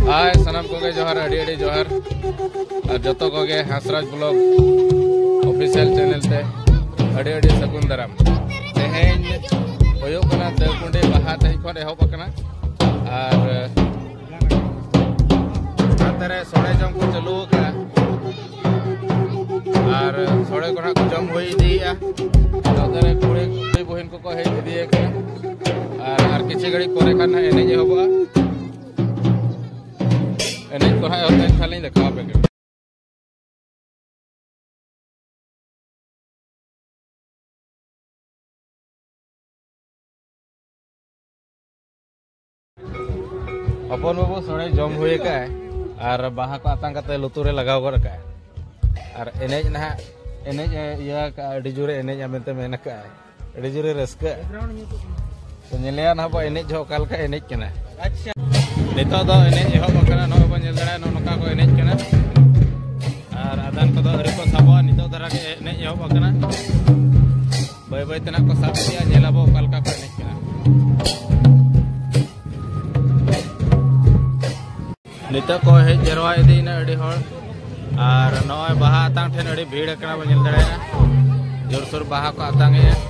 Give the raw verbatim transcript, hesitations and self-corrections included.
हाय सनम कोगे जोहार अड़ी अड़ी जोहार और जतो कोगे हासराज ब्लॉग ऑफिशियल चैनल ते अड़ी अड़ी सगुन दाराम तेहेन होयो कना देवकुंडी बाहा तेह खन एहब कना और हातरे सोड़े जम को चालू का और सोड़े को को जम होई दिया तारे कुड़ी कुड़ी बहन को को हे दिए के और और किछि घड़ी परे खान एने एहबा एने को है होते खाली देखा पे अपन बाबू सोड़े जम हुए का और बाहा को आतंग करते लुतुरे लगाव कर का और एनेज ना एनेज या का अडी जुरे एनेज आमेते मेन का अडी जुरे रस्का तो नेलिया ना बा एनेज हो काल का एनेज कना अच्छा नितो दो एनेज हो बकना नो बन जलड़ा नो नका को एनेज कना और आदान को दो अरे को साबो नितो दरा के एनेज हो बकना बाय बाय तना को साब दिया नेलाबो काल का को एनेज कना नितो को हे जरवा इदीना अडी होड़ और नय बाहा आतांग ठेन अडी भीड़ कना बन जल दड़ा जोर सोर बाहा को आतांग